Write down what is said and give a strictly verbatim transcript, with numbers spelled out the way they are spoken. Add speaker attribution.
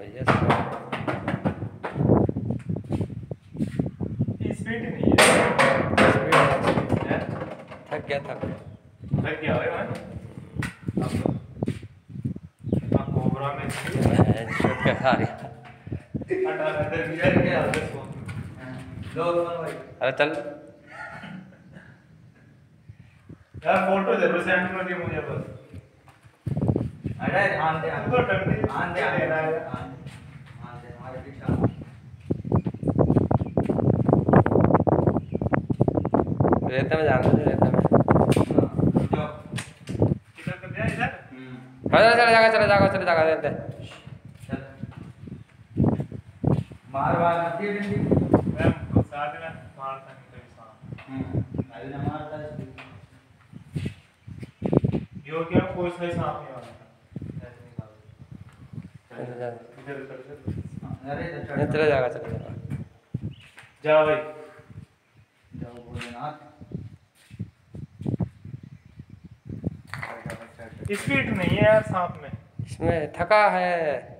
Speaker 1: चाहिए।
Speaker 2: स्पीड नहीं है,
Speaker 1: थक गया थक
Speaker 2: थक गया भाई मैं। अब कोबरा में
Speaker 1: शूट कर खा रही।
Speaker 2: हटा इधर इधर के हाल में फोन लो भाई।
Speaker 1: अरे चल
Speaker 2: यार फोटो जरूर सेंड कर दियो मुझे बस।
Speaker 3: अरे ध्यान दे
Speaker 2: तो ठंडी
Speaker 3: ध्यान दे
Speaker 2: ले रहा है।
Speaker 3: ध्यान दे हमारे पीछे
Speaker 1: रेता में जाना है, रेता में
Speaker 3: जो
Speaker 2: किधर कर दिया इधर।
Speaker 1: हाँ चला चला जाएगा चला जाएगा चला जाएगा रेते
Speaker 3: चल मार मार मत दे बिंदी।
Speaker 2: मैं साथ में मारता नहीं कभी सांप।
Speaker 3: हम्म अभी ना मारता है।
Speaker 2: यो क्या कोई सही सांप नहीं वाला ऐसे निकाल इधर कर दे।
Speaker 3: अरे
Speaker 1: नहीं चला जाएगा चला जाएगा।
Speaker 2: जा भाई
Speaker 3: जाओ भोलेनाथ।
Speaker 2: स्पीड नहीं है यार सांप में।
Speaker 1: इसमें थका है।